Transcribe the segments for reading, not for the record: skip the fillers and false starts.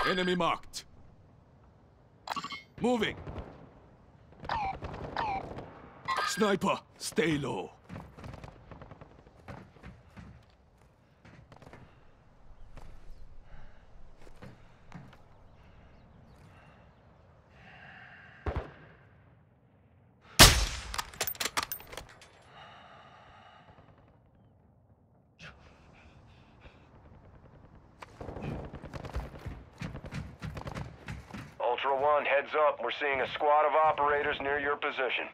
Enemy marked. Moving. Sniper, stay low. Ultra One, heads up. We're seeing a squad of operators near your position.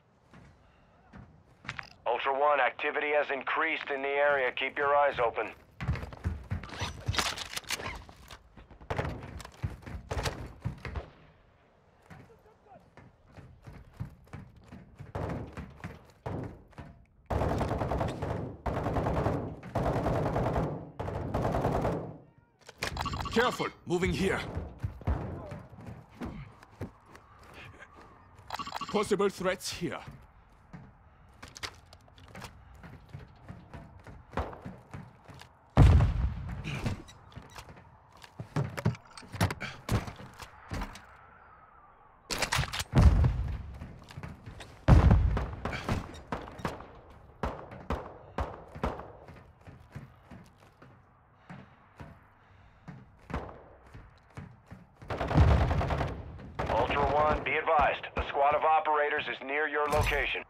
Ultra One, activity has increased in the area. Keep your eyes open. Careful, moving here. Possible threats here. Ultra One, be advised. A squad of operators is near your location.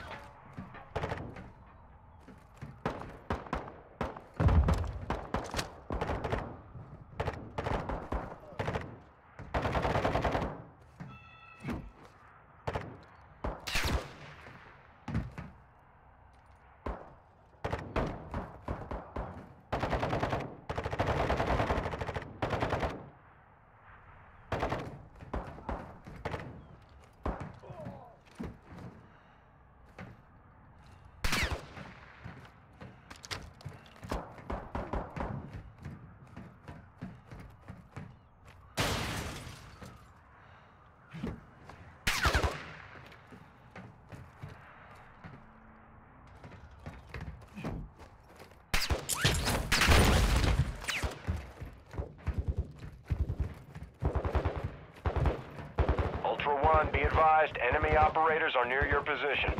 Ultra One, be advised, enemy operators are near your position.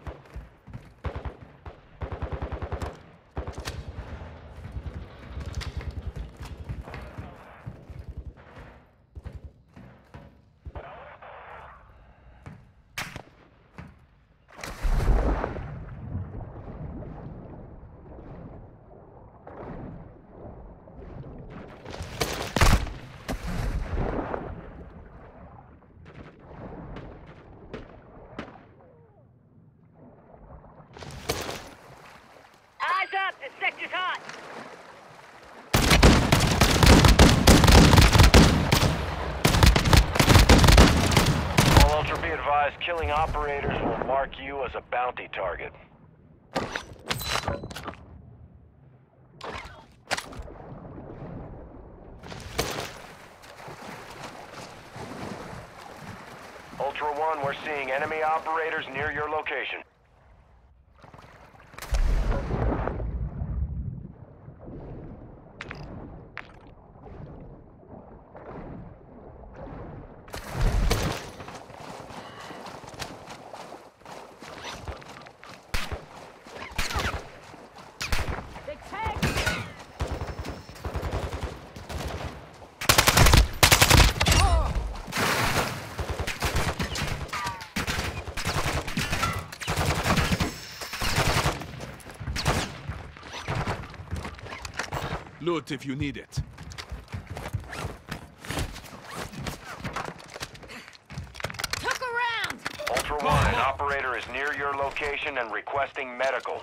Eyes up! The sector's hot! All Ultra, be advised, killing operators will mark you as a bounty target. Ultra One, we're seeing enemy operators near your location. They tagged! Loot if you need it. Took a round! Ultra One, an operator is near your location and requesting medical.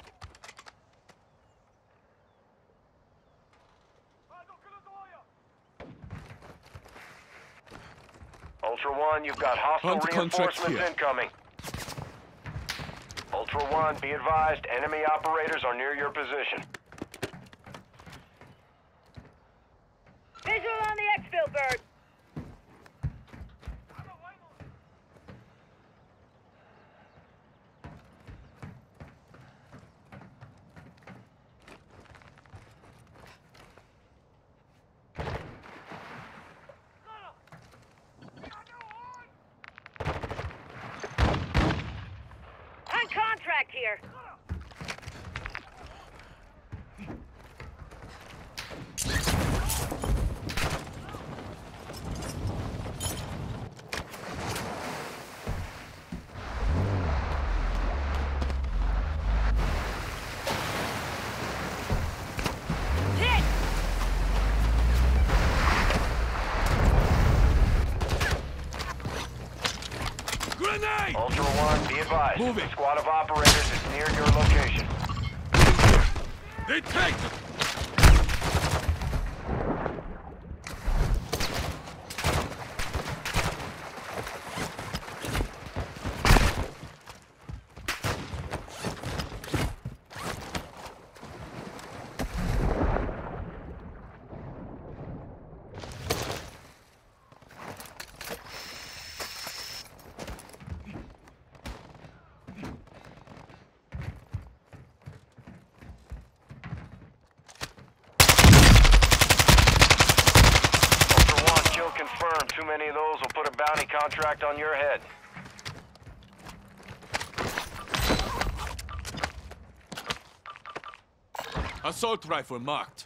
Ultra One, you've got hostile Hunt contract reinforcements here. incoming. Ultra One, be advised, enemy operators are near your position. Visual on the exfil, bird! contract here. Hit! Grenade! Ultra One, be advised. Moving. A squad of operators is near your location. They take them! Ultra One, kill confirmed. Too many of those will put a bounty contract on your head. Assault rifle marked.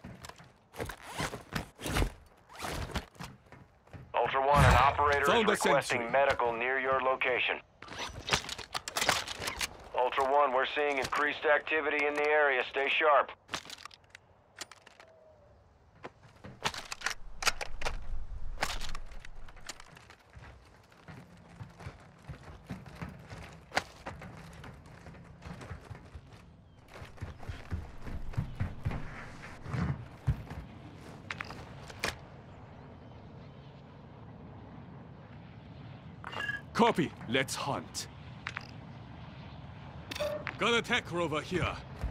Ultra One, an operator Found a is requesting sentry. medical near your location. Ultra One, we're seeing increased activity in the area. Stay sharp. Copy. Let's hunt. Got a tech rover here.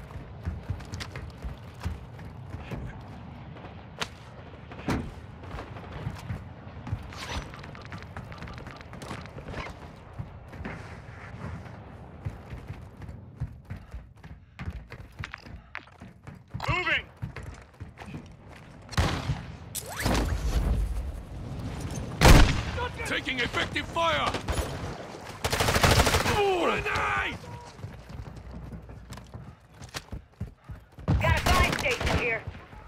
Moving! Taking effective fire! Grenade! Got a fire station here.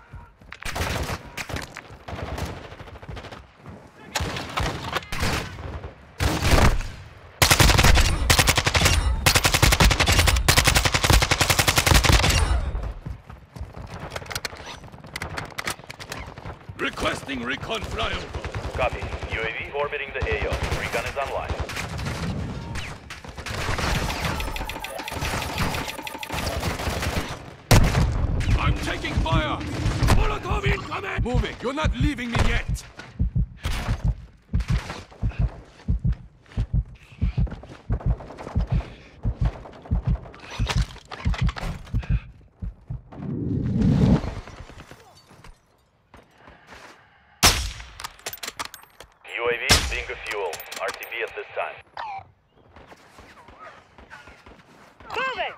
Requesting recon flyover. Copy. UAV orbiting the AO. Recon is online. I'm taking fire! Molotov incoming! Moving! You're not leaving me yet! UAV being a fuel. RTB at this time. Moving!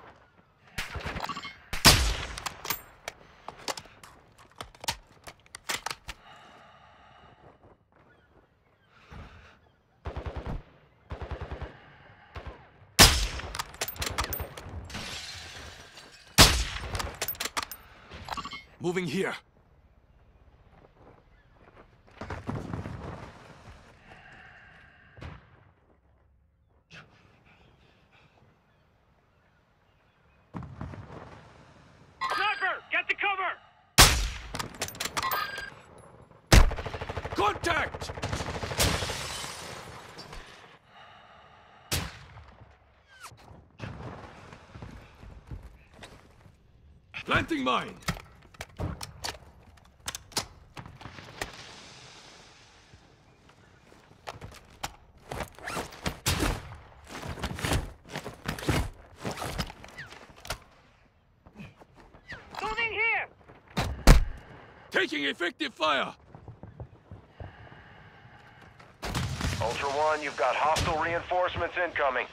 Moving here. Sniper, get the cover! Contact! Planting mine! Moving here! Taking effective fire! Ultra One, you've got hostile reinforcements incoming.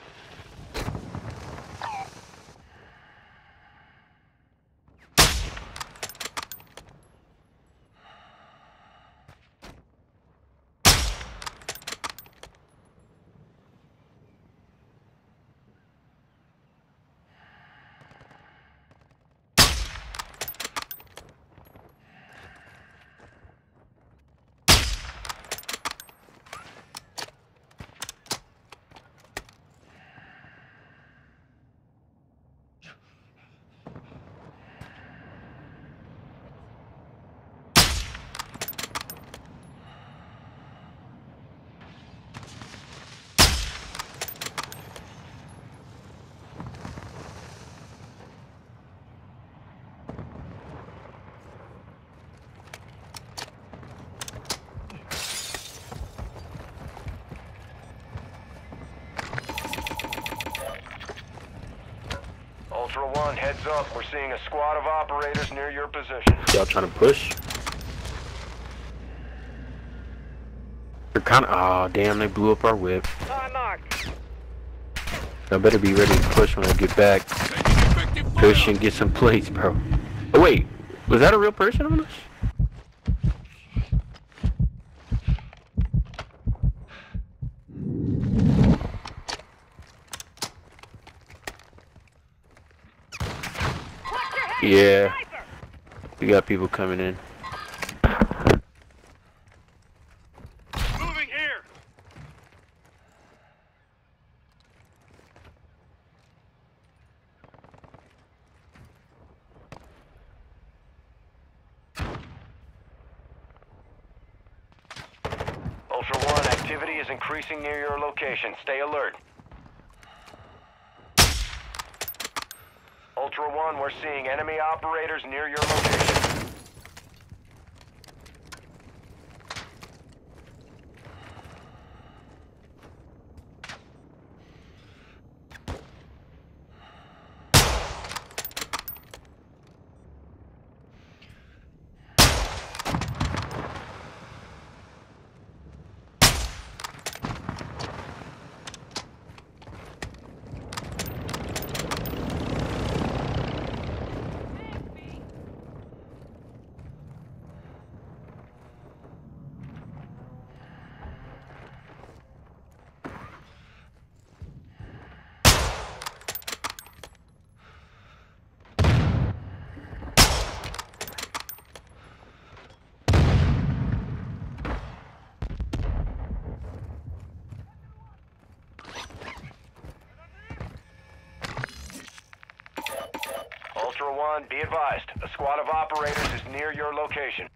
One, heads up. We're seeing a squad of operators near your position. Y'all trying to push? They're kind of. Oh, damn! They blew up our whip. Car marked. Y'all better be ready to push when I get back. Taking effective fire. Push and get some plates, bro. Oh wait, was that a real person on us? Yeah, we got people coming in. Moving here. Ultra One, activity is increasing near your location. Stay alert. Ultra One, we're seeing enemy operators near your location. Ultra One, be advised. A squad of operators is near your location.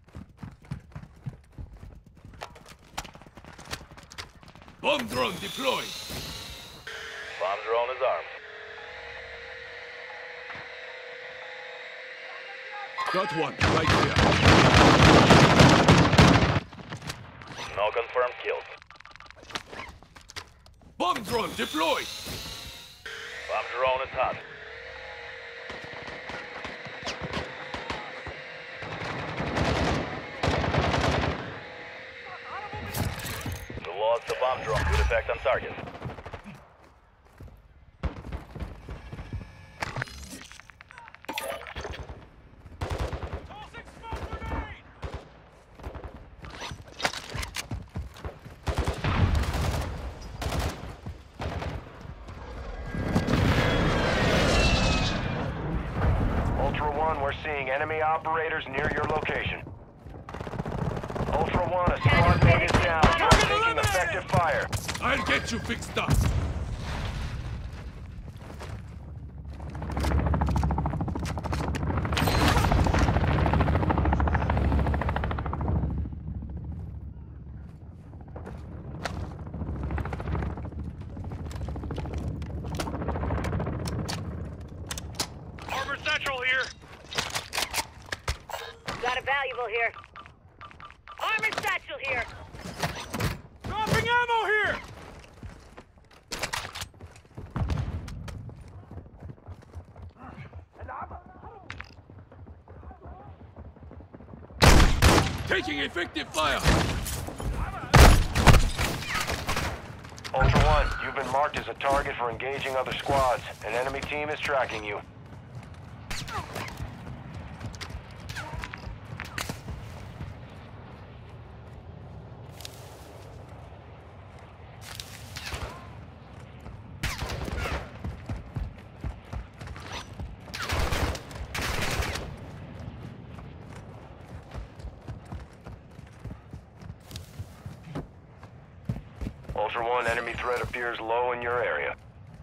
Bomb drone deployed. Bomb drone is armed. Got one right here. No confirmed kills. Bomb drone deployed. Bomb drone is hot. You lost the bomb drone. Good effect on target. Ultra One, we're seeing enemy operators near your location. Ultra One, a squad mate is down. You're taking effective fire. I'll get you fixed up. Harbor Central here. Got a valuable here. Armored satchel here. Dropping ammo here. Taking effective fire. Ultra One, you've been marked as a target for engaging other squads. An enemy team is tracking you. Ultra One, enemy threat appears low in your area.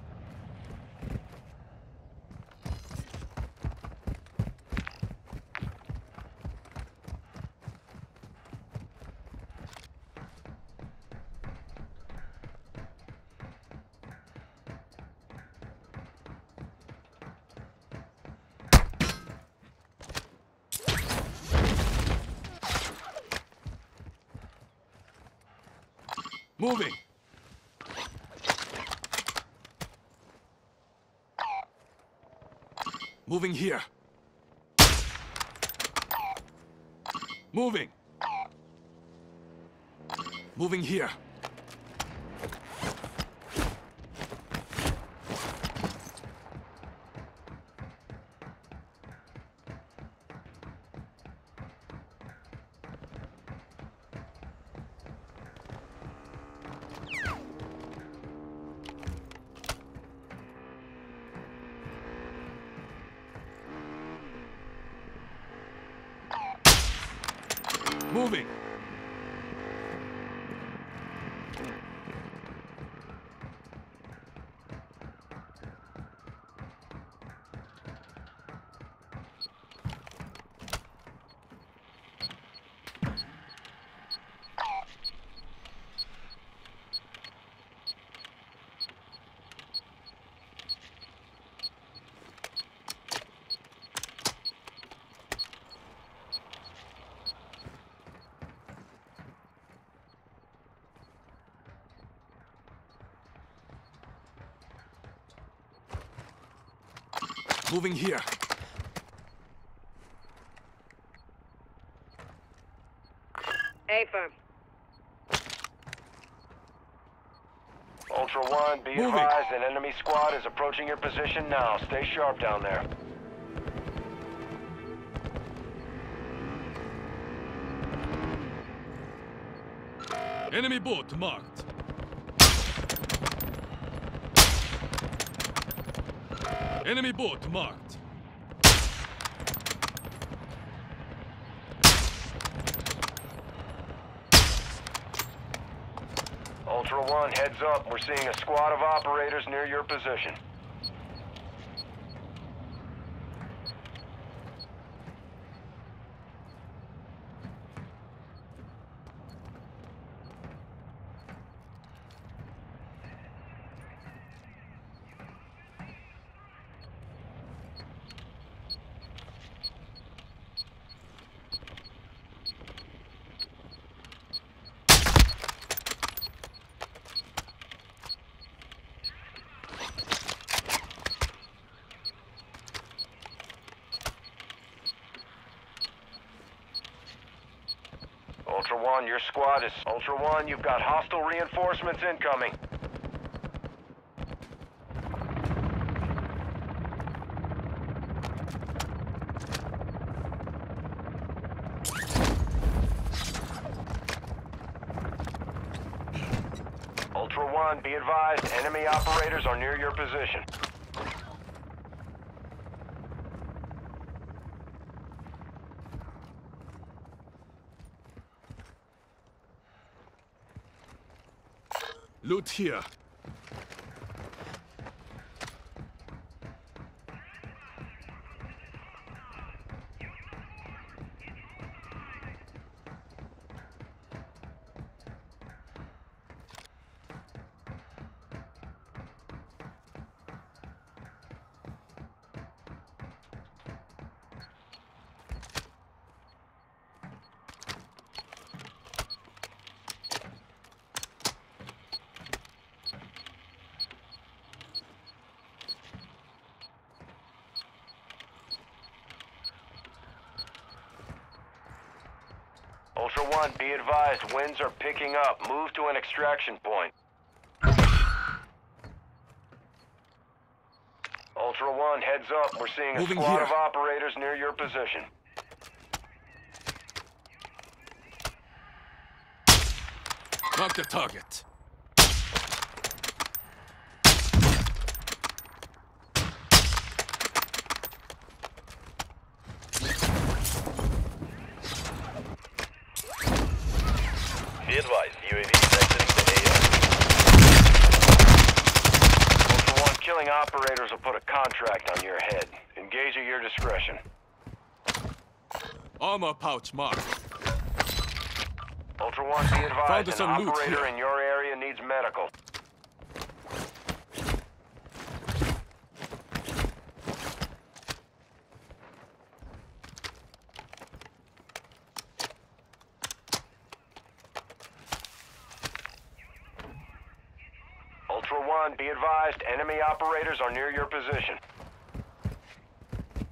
Moving. Moving here. Moving. Moving here. Moving. Moving here. A-firm. Ultra One, be Moving. advised an enemy squad is approaching your position now. Stay sharp down there. Enemy boat marked. Enemy boat marked. Ultra One, heads up. We're seeing a squad of operators near your position. Ultra One, your squad is... Ultra One, you've got hostile reinforcements incoming. Ultra One, be advised, enemy operators are near your position. Loot here. Ultra One, be advised, winds are picking up. Move to an extraction point. Ultra One, heads up. We're seeing a Moving squad here. of operators near your position. Mark the target. Be advised, UAV is exiting the AO. Ultra One, killing operators will put a contract on your head. Engage at your discretion. Armor pouch marked. Ultra One, be Found advised, us an some loot operator here. in your area needs medical. Ultra One, be advised, enemy operators are near your position.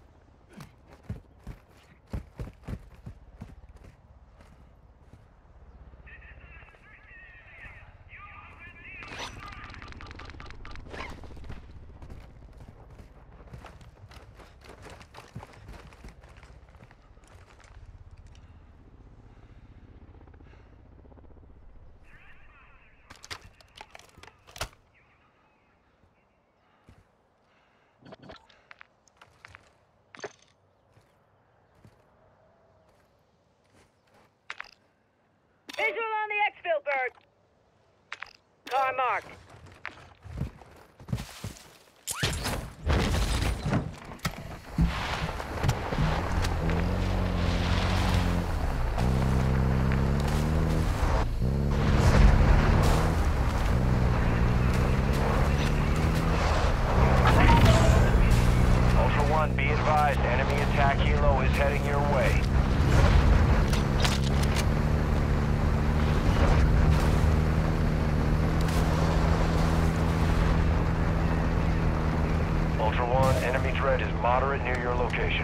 heading your way. Ultra One, enemy threat is moderate near your location.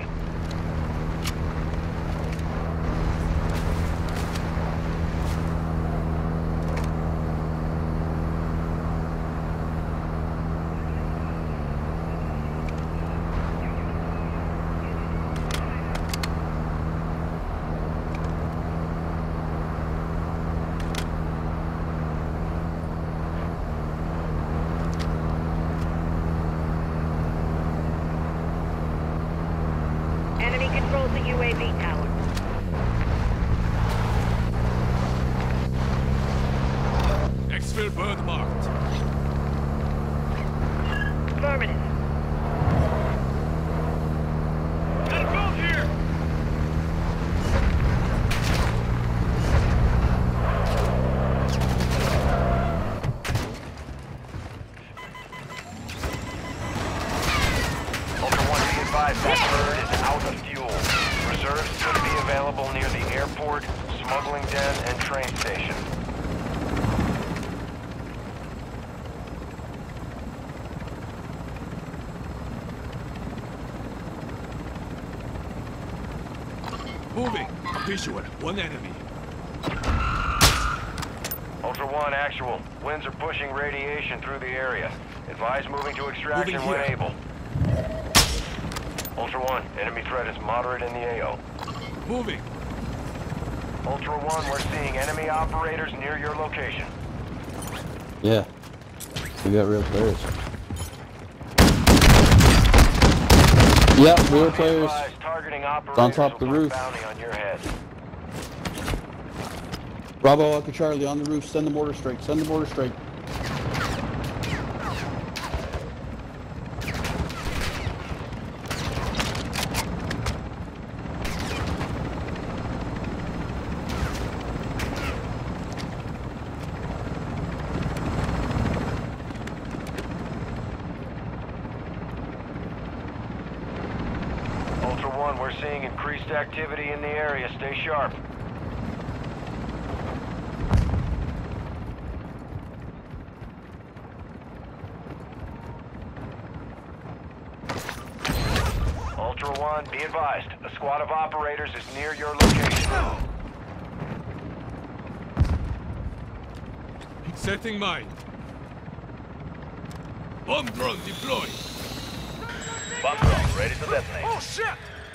Enemy controls the UAV tower. Exfil bird marked. Affirmative. Got a boat here! Ultra One, be advised that bird is out of fuel. Reserves could be available near the airport, smuggling den, and train station. Moving. Visual. One enemy. Ultra One, actual. Winds are pushing radiation through the area. Advise moving to extraction Moving when here. able. Ultra One, enemy threat is moderate in the AO. Moving. Ultra One, we're seeing enemy operators near your location. Yeah. We got real players. Yeah, real Be players. advised, targeting operators on top of the will put a roof. bounty on your head. Bravo, Alpha Charlie on the roof. Send the mortar strike. Send the mortar strike. Ultra One, we're seeing increased activity in the area. Stay sharp. Ultra One, be advised. A squad of operators is near your location. Setting mine. Bomb drone deployed. Bomb drone ready to detonate. Oh shit!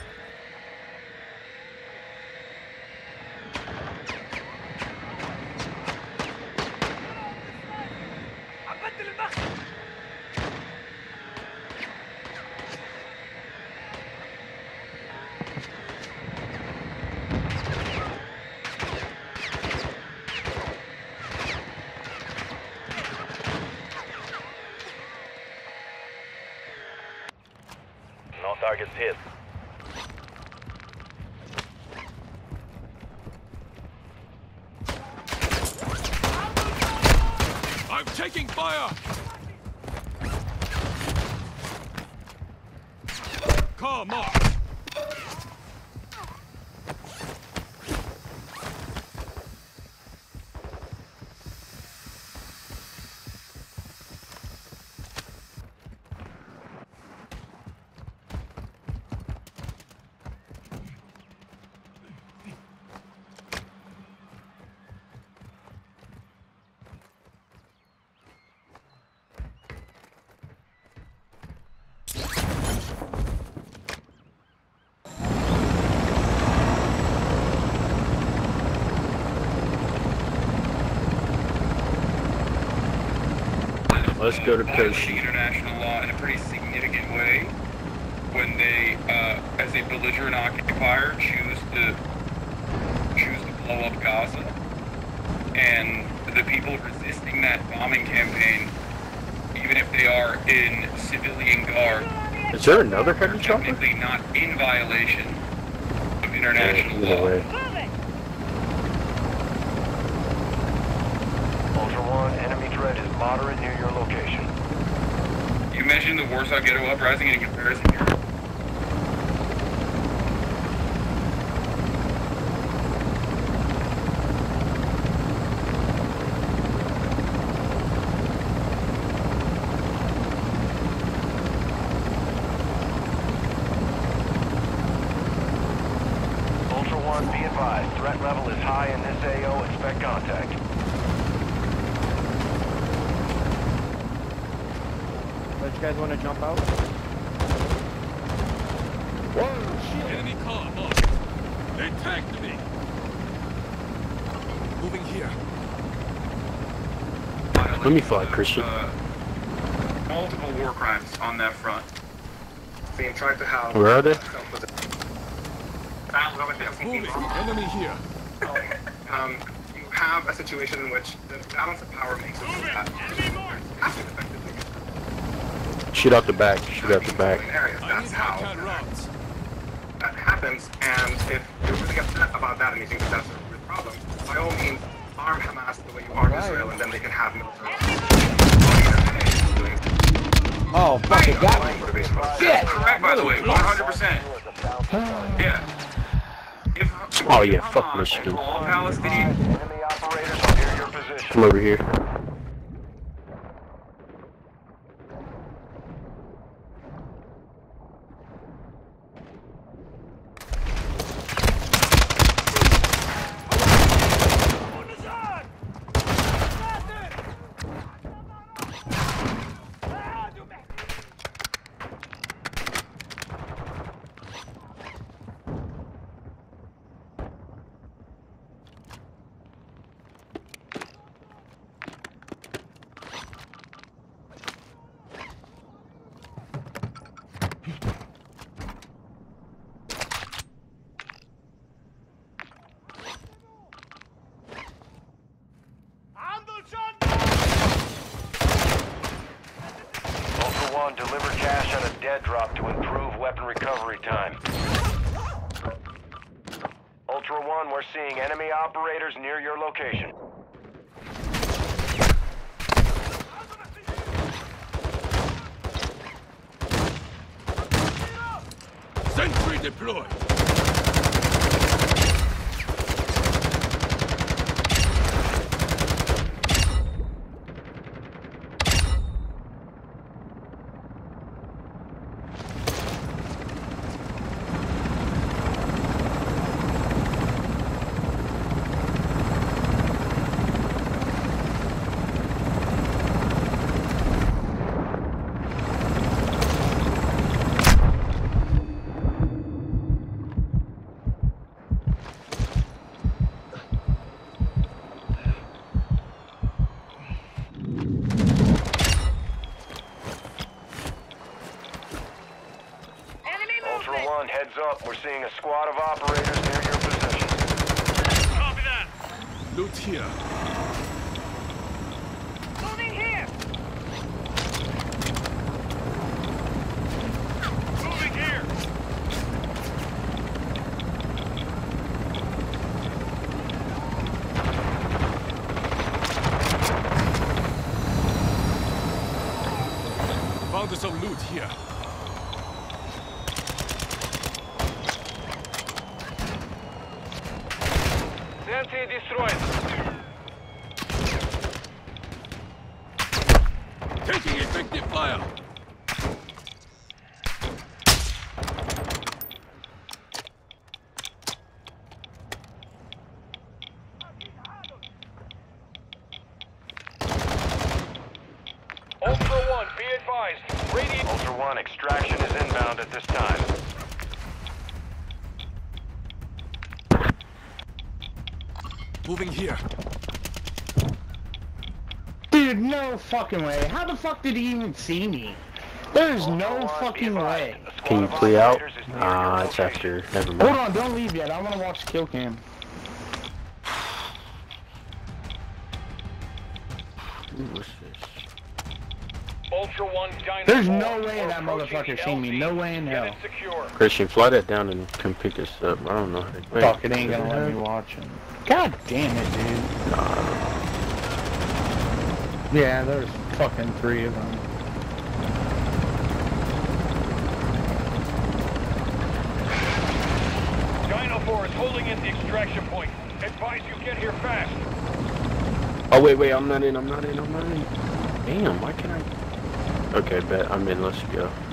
No targets hit. I'm taking fire! Car marked. Let's go to violating coach. international law in a pretty significant way when they, as a belligerent occupier, choose to blow up Gaza, and the people resisting that bombing campaign, even if they are in civilian garb, Is there another are heavy chopper? technically not in violation of international Either law. way. Move it! Ultra One, enemy threat is moderate near your location. You mentioned the Warsaw Ghetto Uprising in comparison here. 1, be advised. Threat level is high in this AO. Expect contact. Don't you guys want to jump out? Whoa, shit! Enemy car marked. They tagged me! Moving here. Let me fly, Christian. Multiple war crimes on that front. Being tried to have. Where are they? Moving. Enemy here. You have a situation in which the balance of power makes it so that active effectively. Shoot out the back. Shoot out the back. That's how that happens, and if you're really upset about that and you think that that's a real problem, by all means, arm Hamas the way you arm Israel, and then they can have military. Oh, fuck, it got me. Shit! Correct, by the way, 100%. Yeah. Oh yeah, fuck Michigan. All Palestinian. Enemy operators are near your position. Come over here. Ultra One, deliver cash on a dead drop to improve weapon recovery time. Ultra One, we're seeing enemy operators near your location. Sentry deployed. Ultra One, heads up. We're seeing a squad of operators near your position. Copy that. Loot here. Moving here. Moving here. Found some loot here. Sentry destroyed. Taking effective fire. Ultra One, be advised. Ultra One, extraction is inbound at this time. Moving here. Dude, no fucking way. How the fuck did he even see me? There's no fucking way. Can you play out? Ah, it's after. Never mind. Hold on, don't leave yet. I want to watch the kill cam. What's this? Ultra One, There's no way that motherfucker seen me. No way in hell. Christian, fly that down and come pick us up. I don't know how to. Wait. Fuck, it ain't gonna let me watch him. God damn it, dude. Yeah, there's fucking 3 of them. Dino 4 is holding in the extraction point. Advise you get here fast. Oh wait, I'm not in. Damn, why can't I? Okay, bet I'm in. Let's go.